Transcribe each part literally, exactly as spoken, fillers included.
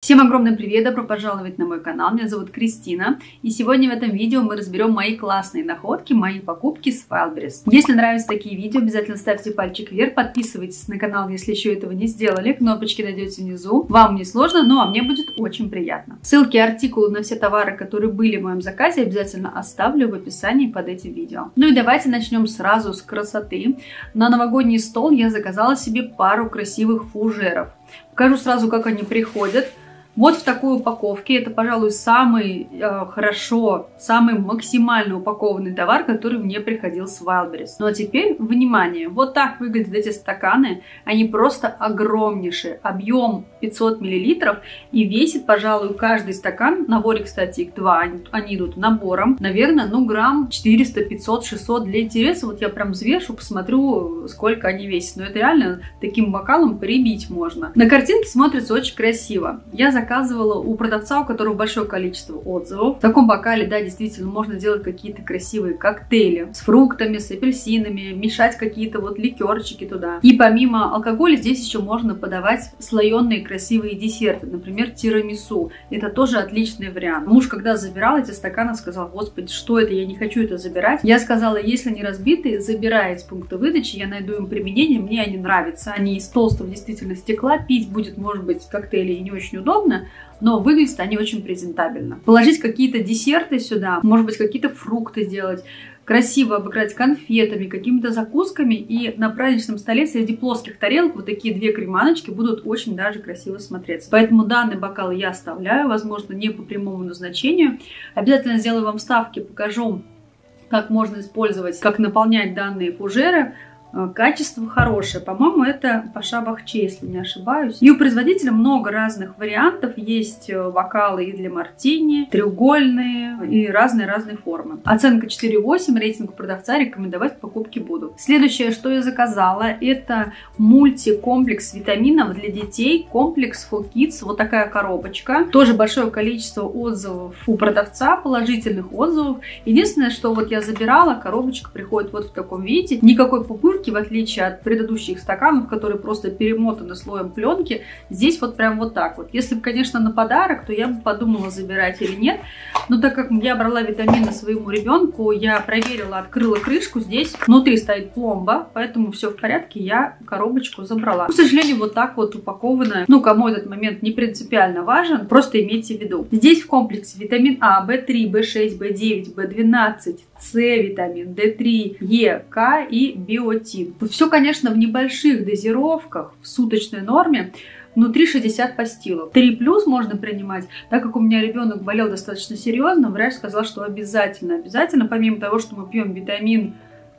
Всем огромный привет, добро пожаловать на мой канал, меня зовут Кристина, и сегодня в этом видео мы разберем мои классные находки, мои покупки с Wildberries. Если нравятся такие видео, обязательно ставьте пальчик вверх, подписывайтесь на канал, если еще этого не сделали, кнопочки найдете внизу, вам не сложно, но мне будет очень приятно. Ссылки и артикулы на все товары, которые были в моем заказе, обязательно оставлю в описании под этим видео. Ну и давайте начнем сразу с красоты. На новогодний стол я заказала себе пару красивых фужеров. Покажу сразу, как они приходят. Вот в такой упаковке. Это, пожалуй, самый э, хорошо, самый максимально упакованный товар, который мне приходил с Wildberries. Ну а теперь, внимание, вот так выглядят эти стаканы. Они просто огромнейшие. Объем пятьсот миллилитров и весит, пожалуй, каждый стакан. В наборе, кстати, их два. Они, они идут набором. Наверное, ну грамм четыреста, пятьсот, шестьсот. Для интереса вот я прям взвешу, посмотрю, сколько они весят. Но это реально таким бокалом прибить можно. На картинке смотрится очень красиво. Я заказывала Заказывала у продавца, у которого большое количество отзывов. В таком бокале, да, действительно, можно делать какие-то красивые коктейли с фруктами, с апельсинами, мешать какие-то вот ликерчики туда. И помимо алкоголя здесь еще можно подавать слоеные красивые десерты, например, тирамису. Это тоже отличный вариант. Муж, когда забирал эти стаканы, сказал: господи, что это, я не хочу это забирать. Я сказала: если они разбитые, забирай с пункта выдачи, я найду им применение, мне они нравятся. Они из толстого действительно стекла, пить будет, может быть, коктейли и не очень удобно, но выглядят они очень презентабельно. Положить какие-то десерты сюда, может быть, какие-то фрукты сделать, красиво обыграть конфетами, какими-то закусками, и на праздничном столе среди плоских тарелок вот такие две креманочки будут очень даже красиво смотреться. Поэтому данный бокал я оставляю, возможно, не по прямому назначению. Обязательно сделаю вам вставки, покажу, как можно использовать, как наполнять данные фужеры. Качество хорошее, по-моему, это Паша Бахче, если не ошибаюсь. И у производителя много разных вариантов. Есть бокалы и для мартини, треугольные и разные-разные формы. Оценка четыре восемь, рейтинг продавца, рекомендовать к покупке буду. Следующее, что я заказала, это мультикомплекс витаминов для детей, комплекс For Kids. Вот такая коробочка. Тоже большое количество отзывов у продавца, положительных отзывов. Единственное, что вот я забирала, коробочка приходит вот в таком виде. Никакой пупырки, в отличие от предыдущих стаканов, которые просто перемотаны слоем пленки. Здесь вот прям вот так вот. Если бы, конечно, на подарок, то я бы подумала, забирать или нет. Но так как я брала витамины своему ребенку, я проверила, открыла крышку. Здесь внутри стоит пломба, поэтому все в порядке, я коробочку забрала. К сожалению, вот так вот упакованная. Ну, кому этот момент не принципиально важен, просто имейте в виду. Здесь в комплексе витамин А, В три, В шесть, В девять, В двенадцать, С витамин, Д три, Е, К и биотин. Все, конечно, в небольших дозировках, в суточной норме. Внутри шестьдесят пастилок. три плюс можно принимать. Так как у меня ребенок болел достаточно серьезно, врач сказал, что обязательно, обязательно, помимо того, что мы пьем витамин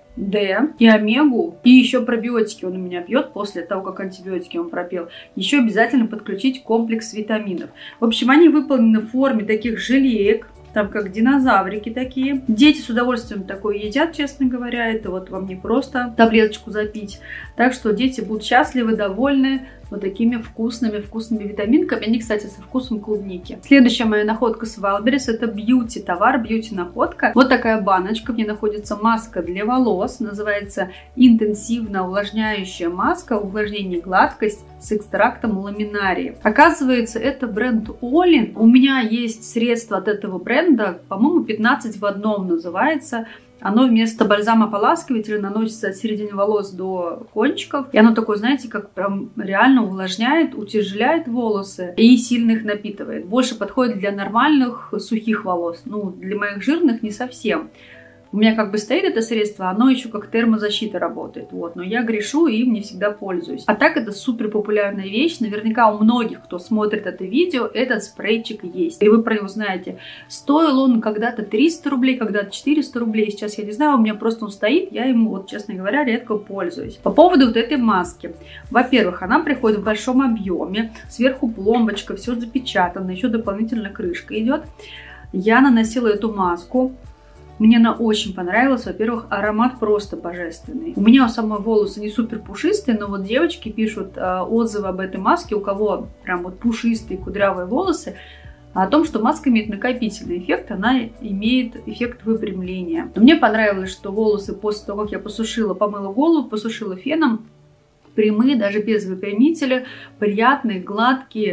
D и омегу, и еще пробиотики он у меня пьет после того, как антибиотики он пропил, еще обязательно подключить комплекс витаминов. В общем, они выполнены в форме таких желеек, там как динозаврики такие. Дети с удовольствием такое едят, честно говоря. Это вот вам не просто таблеточку запить. Так что дети будут счастливы, довольны вот такими вкусными, вкусными витаминками. Они, кстати, со вкусом клубники. Следующая моя находка с Wildberries — это бьюти товар, бьюти находка. Вот такая баночка. В ней находится маска для волос. Называется интенсивно увлажняющая маска, увлажнение, гладкость с экстрактом ламинарии. Оказывается, это бренд Олин. У меня есть средство от этого бренда, по-моему, пятнадцать в одном называется. Оно вместо бальзама-ополаскивателя наносится от середины волос до кончиков. И оно такое, знаете, как прям реально увлажняет, утяжеляет волосы и сильно их напитывает. Больше подходит для нормальных сухих волос. Ну, для моих жирных не совсем. У меня как бы стоит это средство, оно еще как термозащита работает, вот, но я грешу и им не всегда пользуюсь. А так это супер популярная вещь, наверняка у многих, кто смотрит это видео, этот спрейчик есть. И вы про него знаете. Стоил он когда-то триста рублей, когда-то четыреста рублей, сейчас я не знаю, у меня просто он стоит, я ему, вот, честно говоря, редко пользуюсь. По поводу вот этой маски. Во-первых, она приходит в большом объеме, сверху пломбочка, все запечатано, еще дополнительно крышка идет. Я наносила эту маску. Мне она очень понравилась. Во-первых, аромат просто божественный. У меня у самой волосы не супер пушистые, но вот девочки пишут э, отзывы об этой маске, у кого прям вот пушистые кудрявые волосы, о том, что маска имеет накопительный эффект, она имеет эффект выпрямления. Мне понравилось, что волосы после того, как я посушила, помыла голову, посушила феном, прямые, даже без выпрямителя, приятные, гладкие,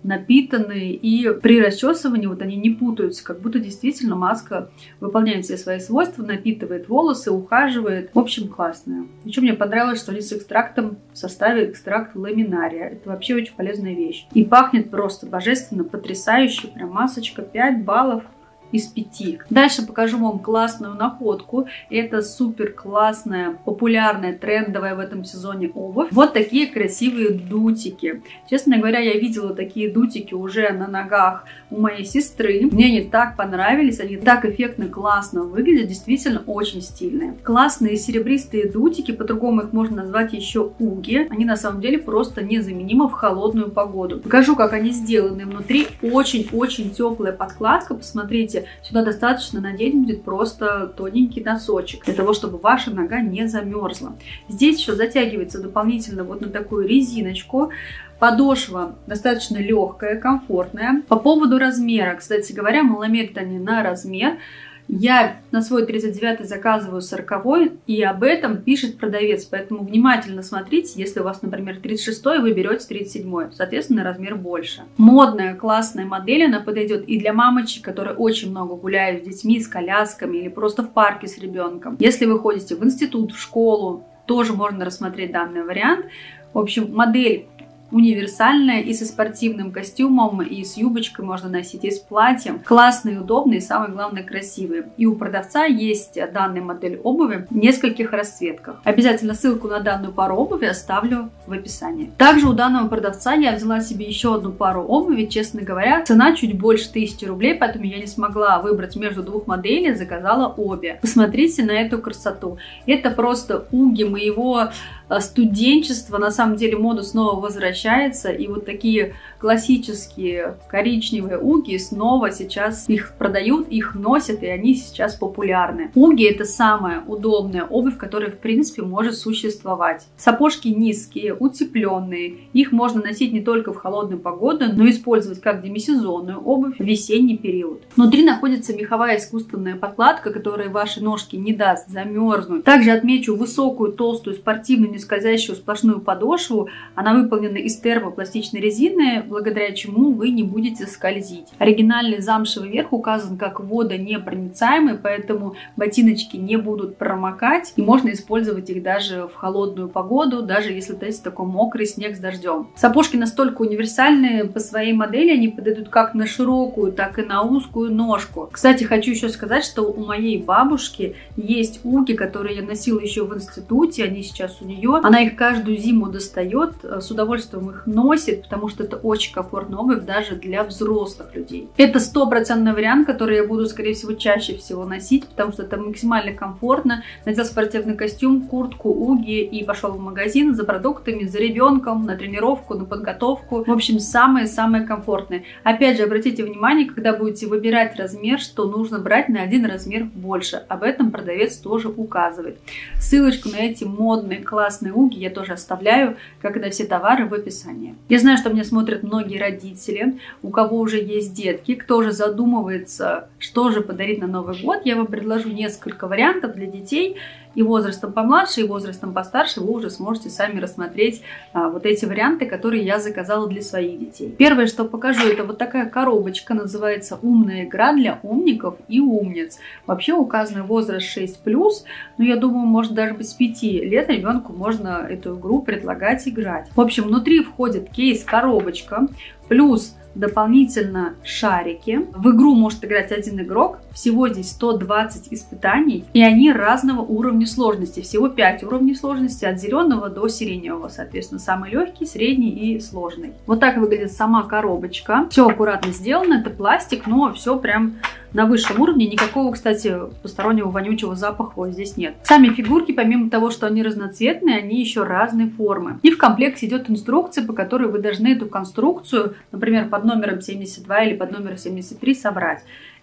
напитанные, и при расчесывании вот они не путаются, как будто действительно маска выполняет все свои свойства, напитывает волосы, ухаживает. В общем, классная. Еще мне понравилось, что они с экстрактом в составе экстракт ламинария. Это вообще очень полезная вещь. И пахнет просто божественно, потрясающе. Прям масочка пять баллов из пяти. Дальше покажу вам классную находку. Это супер классная, популярная, трендовая в этом сезоне обувь. Вот такие красивые дутики. Честно говоря, я видела такие дутики уже на ногах у моей сестры. Мне они так понравились, они так эффектно, классно выглядят, действительно очень стильные. Классные серебристые дутики, по-другому их можно назвать еще уги. Они на самом деле просто незаменимы в холодную погоду. Покажу, как они сделаны. Внутри очень-очень теплая подкладка. Посмотрите, сюда достаточно надеть будет просто тоненький носочек, для того, чтобы ваша нога не замерзла. Здесь еще затягивается дополнительно вот на такую резиночку. Подошва достаточно легкая, комфортная. По поводу размера, кстати говоря, маломерят они на размер. Я на свой тридцать девятый заказываю сороковой, и об этом пишет продавец, поэтому внимательно смотрите, если у вас, например, тридцать шестой, вы берете тридцать седьмой, соответственно, размер больше. Модная, классная модель, она подойдет и для мамочек, которые очень много гуляют с детьми, с колясками или просто в парке с ребенком. Если вы ходите в институт, в школу, тоже можно рассмотреть данный вариант. В общем, модель универсальная, и со спортивным костюмом, и с юбочкой можно носить, и с платьем. Классные, удобные, и самое главное, красивые. И у продавца есть данная модель обуви в нескольких расцветках. Обязательно ссылку на данную пару обуви оставлю в описании. Также у данного продавца я взяла себе еще одну пару обуви. Честно говоря, цена чуть больше тысячи рублей, поэтому я не смогла выбрать между двух моделей, заказала обе. Посмотрите на эту красоту. Это просто уги моего студенчества. На самом деле мода снова возвращается, и вот такие классические коричневые уги снова сейчас их продают, их носят, и они сейчас популярны. Уги — это самая удобная обувь, которая в принципе может существовать. Сапожки низкие, утепленные, их можно носить не только в холодную погоду, но и использовать как демисезонную обувь в весенний период. Внутри находится меховая искусственная подкладка, которая вашей ножке не даст замерзнуть. Также отмечу высокую, толстую, спортивную, не скользящую сплошную подошву. Она выполнена из термопластичной резины, благодаря чему вы не будете скользить. Оригинальный замшевый верх указан как водонепроницаемый, поэтому ботиночки не будут промокать, и можно использовать их даже в холодную погоду, даже если то есть такой мокрый снег с дождем. Сапожки настолько универсальные по своей модели, они подойдут как на широкую, так и на узкую ножку. Кстати, хочу еще сказать, что у моей бабушки есть уги, которые я носила еще в институте, они сейчас у нее. Она их каждую зиму достает, с удовольствием их носит, потому что это очень комфортная обувь даже для взрослых людей. Это стопроцентный вариант, который я буду, скорее всего, чаще всего носить, потому что это максимально комфортно. Надел спортивный костюм, куртку, уги и пошел в магазин за продуктами, за ребенком, на тренировку, на подготовку. В общем, самое-самое комфортное. Опять же, обратите внимание, когда будете выбирать размер, что нужно брать на один размер больше. Об этом продавец тоже указывает. Ссылочку на эти модные, классные уги я тоже оставляю, как и на все товары, в описании. Я знаю, что меня смотрят многие родители, у кого уже есть детки, кто же задумывается, что же подарить на Новый год. Я вам предложу несколько вариантов для детей. И возрастом помладше, и возрастом постарше вы уже сможете сами рассмотреть а, вот эти варианты, которые я заказала для своих детей. Первое, что покажу, это вот такая коробочка, называется «Умная игра для умников и умниц». Вообще указан возраст шесть плюс, но я думаю, может даже быть с пяти лет ребенку можно эту игру предлагать играть. В общем, внутри входит кейс, коробочка, плюс дополнительно шарики. В игру может играть один игрок. Всего здесь сто двадцать испытаний, и они разного уровня сложности. Всего пять уровней сложности, от зеленого до сиреневого, соответственно, самый легкий, средний и сложный. Вот так выглядит сама коробочка. Все аккуратно сделано, это пластик, но все прям на высшем уровне. Никакого, кстати, постороннего вонючего запаха здесь нет. Сами фигурки, помимо того, что они разноцветные, они еще разной формы. И в комплекте идет инструкция, по которой вы должны эту конструкцию, например, под номером семьдесят два или под номером семьдесят три собрать.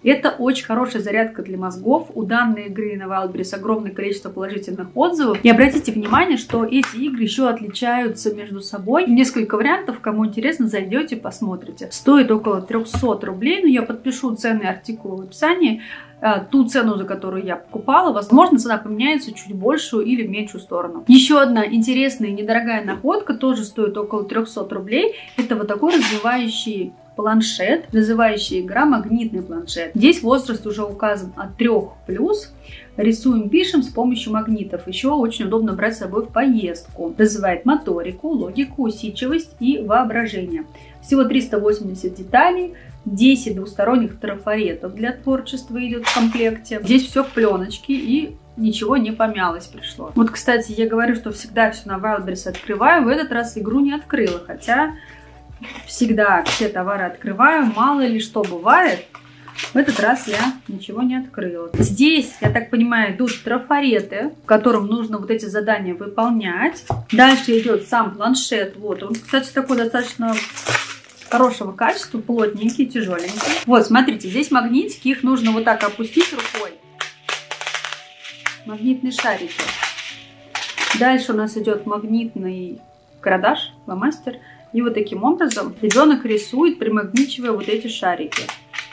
Это очень хорошая зарядка для мозгов. У данной игры на Wildberries огромное количество положительных отзывов. И обратите внимание, что эти игры еще отличаются между собой. Несколько вариантов, кому интересно, зайдете, посмотрите. Стоит около трёхсот рублей, но я подпишу цены и артикулы в описании. Ту цену, за которую я покупала, возможно, цена поменяется чуть большую или в меньшую сторону. Еще одна интересная и недорогая находка, тоже стоит около трёхсот рублей. Это вот такой развивающий планшет, называющая игра магнитный планшет. Здесь возраст уже указан от трёх плюс. Рисуем, пишем с помощью магнитов. Еще очень удобно брать с собой в поездку. Развивает моторику, логику, усидчивость и воображение. Всего триста восемьдесят деталей. десять двусторонних трафаретов для творчества идет в комплекте. Здесь все в пленочке и ничего не помялось пришло. Вот, кстати, я говорю, что всегда все на Wildberries открываю. В этот раз игру не открыла, хотя всегда все товары открываю. Мало ли что бывает. В этот раз я ничего не открыла. Здесь, я так понимаю, идут трафареты, в котором нужно вот эти задания выполнять. Дальше идет сам планшет. Вот он, кстати, такой достаточно хорошего качества, плотненький, тяжеленький. Вот, смотрите, здесь магнитики, их нужно вот так опустить рукой. Магнитные шарики. Дальше у нас идет магнитный карандаш, фломастер. И вот таким образом ребенок рисует, примагничивая вот эти шарики.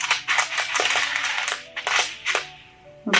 Вот.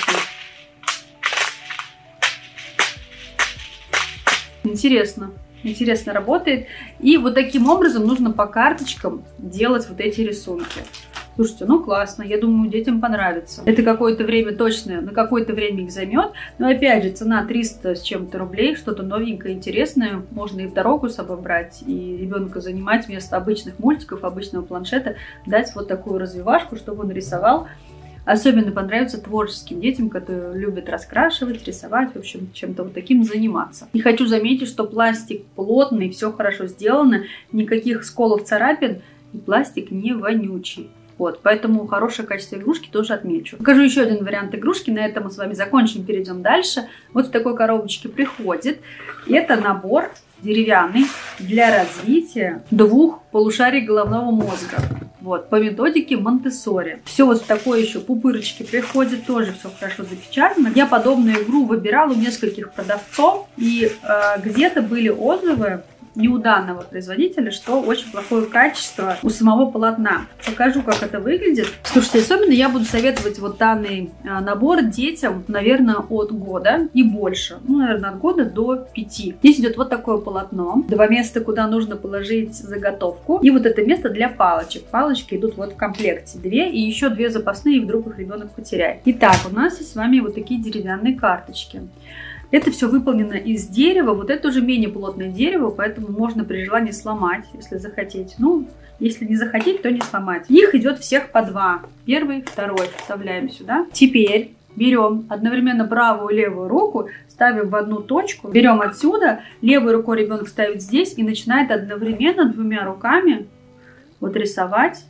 Интересно. Интересно работает. И вот таким образом нужно по карточкам делать вот эти рисунки. Слушайте, ну классно, я думаю, детям понравится. Это какое-то время точно, на какое-то время их займет. Но опять же, цена триста с чем-то рублей, что-то новенькое, интересное. Можно и в дорогу с собой брать, и ребенка занимать вместо обычных мультиков, обычного планшета, дать вот такую развивашку, чтобы он рисовал. Особенно понравится творческим детям, которые любят раскрашивать, рисовать, в общем, чем-то вот таким заниматься. И хочу заметить, что пластик плотный, все хорошо сделано, никаких сколов, царапин, и пластик не вонючий. Вот, поэтому хорошее качество игрушки тоже отмечу. Покажу еще один вариант игрушки, на этом мы с вами закончим, перейдем дальше. Вот в такой коробочке приходит. Это набор деревянный для развития двух полушарий головного мозга. Вот, по методике Монтессори. Все вот в такой еще пупырочке приходит, тоже все хорошо запечатано. Я подобную игру выбирала у нескольких продавцов, и э, где-то были отзывы не у данного производителя, что очень плохое качество у самого полотна. Покажу, как это выглядит. Слушайте, особенно я буду советовать вот данный а, набор детям, наверное, от года и больше. Ну, наверное, от года до пяти. Здесь идет вот такое полотно. Два места, куда нужно положить заготовку. И вот это место для палочек. Палочки идут вот в комплекте. Две и еще две запасные, вдруг их ребенок потеряет. Итак, у нас есть с вами вот такие деревянные карточки. Это все выполнено из дерева. Вот это уже менее плотное дерево, поэтому можно при желании сломать, если захотеть. Ну, если не захотеть, то не сломать. Их идет всех по два. Первый, второй. Вставляем сюда. Теперь берем одновременно правую и левую руку, ставим в одну точку. Берем отсюда. Левой рукой ребенок ставит здесь и начинает одновременно двумя руками вот рисовать,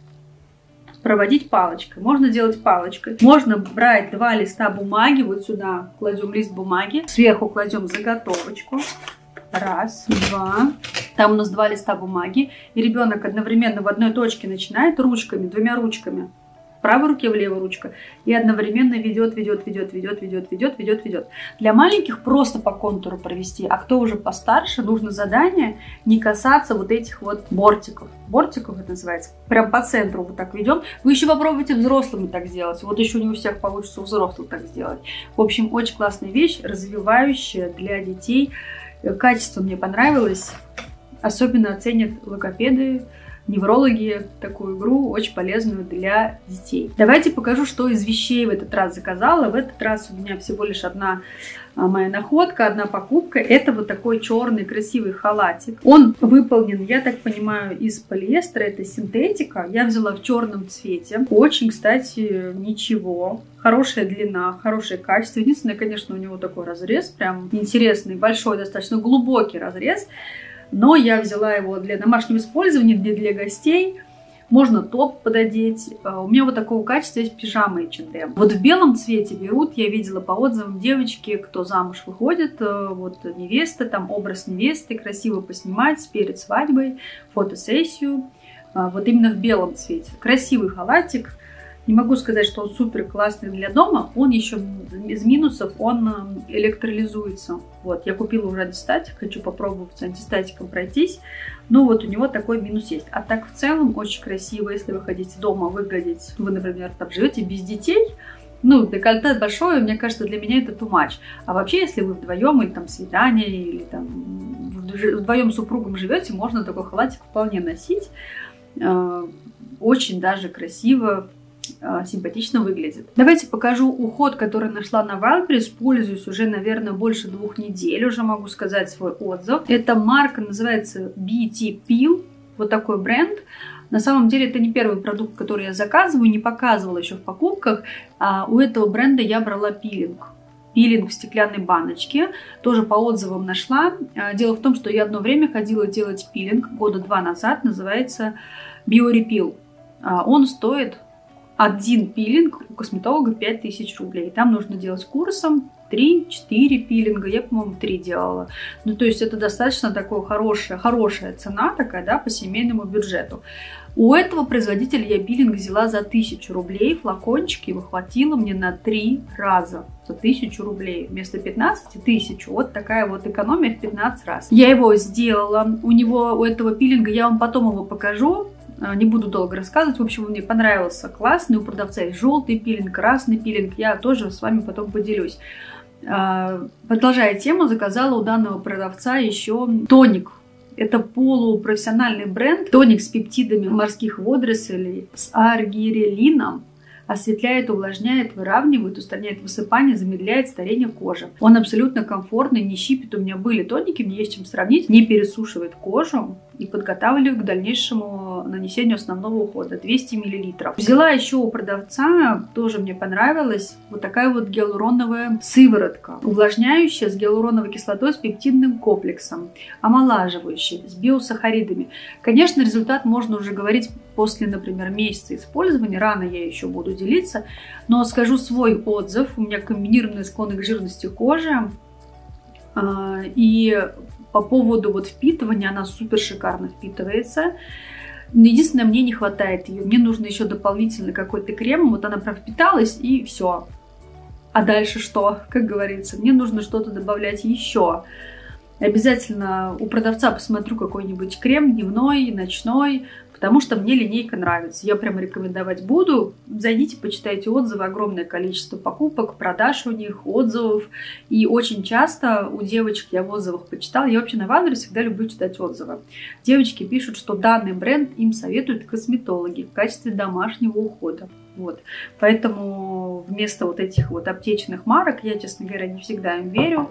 проводить палочкой. Можно делать палочкой. Можно брать два листа бумаги. Вот сюда кладем лист бумаги. Сверху кладем заготовочку. Раз, два. Там у нас два листа бумаги. И ребенок одновременно в одной точке начинает ручками, двумя ручками. В правой руке, в левую ручку. И одновременно ведет, ведет, ведет, ведет, ведет, ведет, ведет, ведет. Для маленьких просто по контуру провести. А кто уже постарше, нужно задание не касаться вот этих вот бортиков. Бортиков это называется. Прям по центру вот так ведем. Вы еще попробуйте взрослыми так сделать. Вот еще не у всех получится у взрослых так сделать. В общем, очень классная вещь, развивающая для детей. Качество мне понравилось. Особенно оценят логопеды, неврологи такую игру, очень полезную для детей. Давайте покажу, что из вещей в этот раз заказала. В этот раз у меня всего лишь одна моя находка, одна покупка. Это вот такой черный красивый халатик. Он выполнен, я так понимаю, из полиэстера. Это синтетика. Я взяла в черном цвете. Очень, кстати, ничего. Хорошая длина, хорошее качество. Единственное, конечно, у него такой разрез. Прям интересный, большой, достаточно глубокий разрез. Но я взяла его для домашнего использования, для, для гостей. Можно топ пододеть. У меня вот такого качества есть пижама эйч энд эм. Вот в белом цвете берут, я видела по отзывам девочки, кто замуж выходит, вот невеста, там образ невесты, красиво поснимать перед свадьбой, фотосессию. Вот именно в белом цвете. Красивый халатик. Не могу сказать, что он супер классный для дома. Он еще из минусов, он электролизуется. Вот, я купила уже антистатик, хочу попробовать с антистатиком пройтись. Но вот у него такой минус есть. А так в целом очень красиво, если вы хотите дома выглядеть. Вы, например, там живете без детей. Ну, декольте большое, мне кажется, для меня это too much. А вообще, если вы вдвоем, или там свидание, или там вдвоем с супругом живете, можно такой халатик вполне носить. Очень даже красиво, симпатично выглядит. Давайте покажу уход, который нашла на Wildberries. Пользуюсь уже, наверное, больше двух недель. Уже могу сказать свой отзыв. Эта марка называется би ти Peel. Вот такой бренд. На самом деле это не первый продукт, который я заказываю, не показывала еще в покупках. А у этого бренда я брала пилинг. Пилинг в стеклянной баночке. Тоже по отзывам нашла. Дело в том, что я одно время ходила делать пилинг года два назад. Называется BioRePeel. Он стоит, один пилинг у косметолога пять тысяч рублей. Там нужно делать курсом три-четыре пилинга. Я, по-моему, три делала. Ну, то есть это достаточно такая хорошая, хорошая цена такая, да, по семейному бюджету. У этого производителя я пилинг взяла за тысячу рублей. Флакончик его хватило мне на три раза. За тысячу рублей. Вместо пятнадцати тысячу. Вот такая вот экономия в пятнадцать раз. Я его сделала. У него, у этого пилинга, я вам потом его покажу. Не буду долго рассказывать. В общем, он мне понравился. Классный. У продавца есть желтый пилинг, красный пилинг. Я тоже с вами потом поделюсь. Продолжая тему, заказала у данного продавца еще тоник. Это полупрофессиональный бренд. Тоник с пептидами морских водорослей, с аргирелином. Осветляет, увлажняет, выравнивает, устраняет высыпание, замедляет старение кожи. Он абсолютно комфортный, не щипит. У меня были тоники, мне есть чем сравнить. Не пересушивает кожу и подготавливает к дальнейшему нанесению основного ухода. двести миллилитров. Взяла еще у продавца, тоже мне понравилась, вот такая вот гиалуроновая сыворотка. Увлажняющая с гиалуроновой кислотой, с пептидным комплексом. Омолаживающая, с биосахаридами. Конечно, результат можно уже говорить после, например, месяца использования. Рано я еще буду делиться. Но скажу свой отзыв. У меня комбинированные склоны к жирности кожи. И по поводу вот впитывания, она супер шикарно впитывается. Единственное, мне не хватает ее. Мне нужно еще дополнительно какой-то крем. Вот она пропиталась и все. А дальше что? Как говорится, мне нужно что-то добавлять еще. Обязательно у продавца посмотрю какой-нибудь крем дневной, ночной, потому что мне линейка нравится. Я прямо рекомендовать буду. Зайдите, почитайте отзывы. Огромное количество покупок, продаж у них, отзывов. И очень часто у девочек, я в отзывах почитала, я вообще на Wildberries всегда люблю читать отзывы. Девочки пишут, что данный бренд им советуют косметологи в качестве домашнего ухода. Вот. Поэтому вместо вот этих вот аптечных марок, я, честно говоря, не всегда им верю.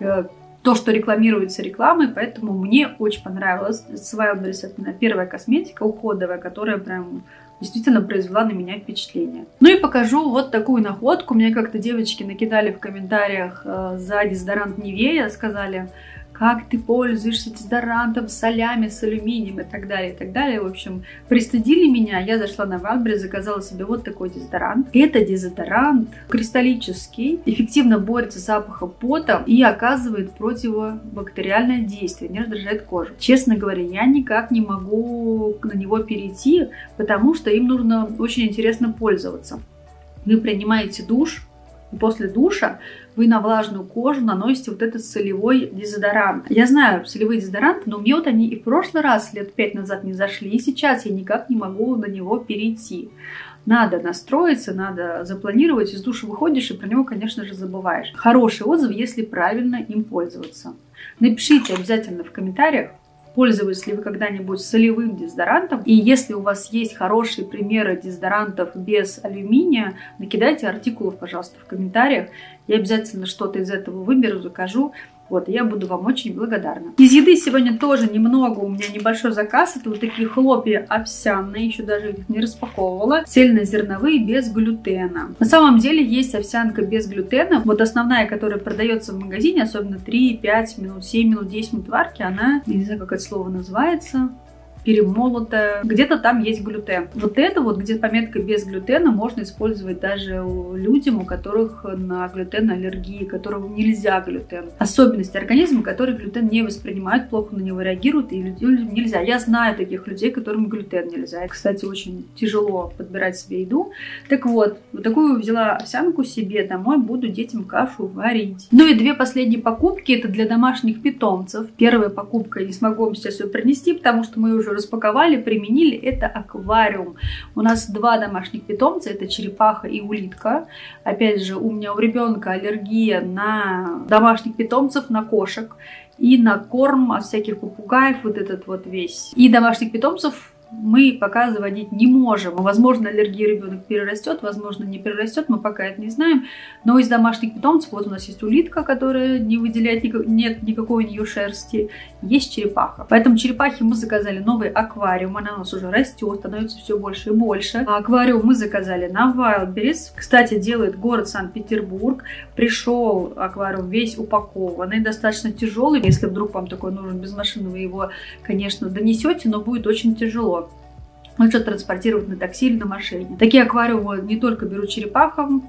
То, что рекламируется рекламой, поэтому мне очень понравилась Wildberries. Это первая косметика уходовая, которая прям действительно произвела на меня впечатление. Ну и покажу вот такую находку. Мне как-то девочки накидали в комментариях э, за дезодорант Nivea, сказали, как ты пользуешься дезодорантом, солями, с алюминием и так далее, и так далее. В общем, пристыдили меня. Я зашла на Wildberries, заказала себе вот такой дезодорант. Это дезодорант кристаллический, эффективно борется с запахом пота и оказывает противобактериальное действие, не раздражает кожу. Честно говоря, я никак не могу на него перейти, потому что им нужно очень интересно пользоваться. Вы принимаете душ, и после душа вы на влажную кожу наносите вот этот солевой дезодорант. Я знаю солевые дезодоранты, но мне вот они и в прошлый раз, лет пять назад, не зашли, и сейчас я никак не могу на него перейти. Надо настроиться, надо запланировать, из душа выходишь и про него, конечно же, забываешь. Хороший отзыв, если правильно им пользоваться. Напишите обязательно в комментариях, пользовались ли вы когда-нибудь солевым дезодорантом. И если у вас есть хорошие примеры дезодорантов без алюминия, накидайте артикулов, пожалуйста, в комментариях. Я обязательно что-то из этого выберу, закажу. Вот, я буду вам очень благодарна. Из еды сегодня тоже немного, у меня небольшой заказ. Это вот такие хлопья овсяные, еще даже их не распаковывала. Цельнозерновые, без глютена. На самом деле есть овсянка без глютена. Вот основная, которая продается в магазине, особенно три-пять минут, семь минут, десять минут варки, она, я не знаю, как это слово называется. перемолотое. Где-то там есть глютен. Вот это вот, где пометка без глютена, можно использовать даже людям, у которых на глютен аллергии, которым нельзя глютен. Особенности организма, которые глютен не воспринимают, плохо на него реагируют, и людям нельзя. Я знаю таких людей, которым глютен нельзя. И, кстати, очень тяжело подбирать себе еду. Так вот, вот такую взяла овсянку себе домой, буду детям кашу варить. Ну и две последние покупки, это для домашних питомцев. Первая покупка, я не смогу вам сейчас ее принести, потому что мы уже распаковали, применили, это аквариум. У нас два домашних питомца, это черепаха и улитка. Опять же, у меня у ребенка аллергия на домашних питомцев, на кошек и на корм от всяких попугаев, вот этот вот весь. И домашних питомцев мы пока заводить не можем. Возможно, аллергия ребенок перерастет, возможно, не перерастет, мы пока это не знаем. Но из домашних питомцев, вот у нас есть улитка, которая не выделяет, нет никакой у нее шерсти, есть черепаха. Поэтому черепахи мы заказали новый аквариум, она у нас уже растет, становится все больше и больше. А аквариум мы заказали на Wildberries. Кстати, делает город Санкт-Петербург. Пришел аквариум весь упакованный, достаточно тяжелый. Если вдруг вам такой нужен без машины, вы его, конечно, донесете, но будет очень тяжело. Лучше транспортировать на такси или на машине. Такие аквариумы не только берут черепахам,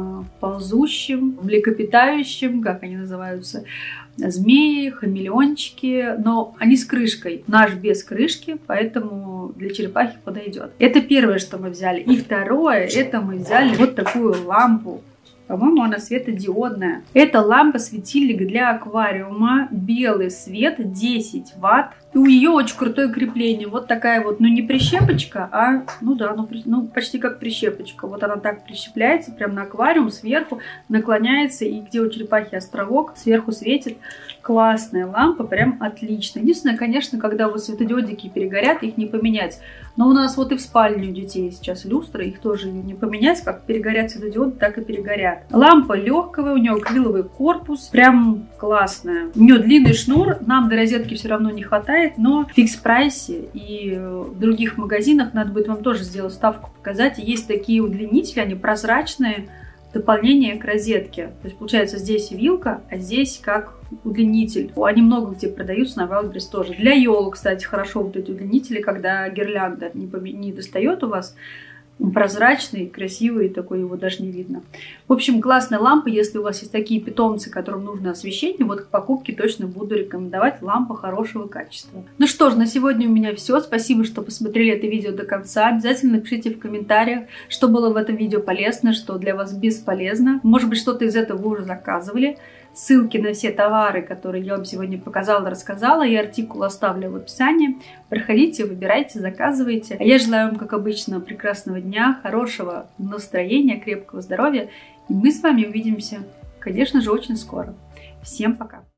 ползущим, млекопитающим, как они называются, змеи, хамелеончики, но они с крышкой. Наш без крышки, поэтому для черепахи подойдет. Это первое, что мы взяли. И второе, это мы взяли вот такую лампу. По-моему, она светодиодная. Это лампа-светильник для аквариума. Белый свет, десять ватт. И у нее очень крутое крепление. Вот такая вот, ну не прищепочка, а, ну да, ну, ну почти как прищепочка. Вот она так прищепляется прямо на аквариум, сверху наклоняется. И где у черепахи островок, сверху светит. Классная лампа, прям отлично. Единственное, конечно, когда вот светодиодики перегорят, их не поменять. Но у нас вот и в спальне у детей сейчас люстры, их тоже не поменять. Как перегорят светодиоды, так и перегорят. Лампа легкая, у нее акриловый корпус, прям классная. У нее длинный шнур, нам до розетки все равно не хватает, но в фикс-прайсе и в других магазинах надо будет вам тоже сделать ставку, показать. Есть такие удлинители, они прозрачные, дополнение к розетке. То есть получается здесь вилка, а здесь как удлинитель. Они много где продаются, на Wildberries тоже. Для елок, кстати, хорошо вот эти удлинители, когда гирлянда не, не достает у вас. Прозрачный, красивый, такой, его даже не видно. В общем, классная лампа. Если у вас есть такие питомцы, которым нужно освещение, вот к покупке точно буду рекомендовать. Лампа хорошего качества. Ну что ж, на сегодня у меня все. Спасибо, что посмотрели это видео до конца. Обязательно напишите в комментариях, что было в этом видео полезно, что для вас бесполезно. Может быть, что-то из этого вы уже заказывали. Ссылки на все товары, которые я вам сегодня показала, рассказала, и артикул оставлю в описании. Проходите, выбирайте, заказывайте. А я желаю вам, как обычно, прекрасного дня, хорошего настроения, крепкого здоровья. И мы с вами увидимся, конечно же, очень скоро. Всем пока!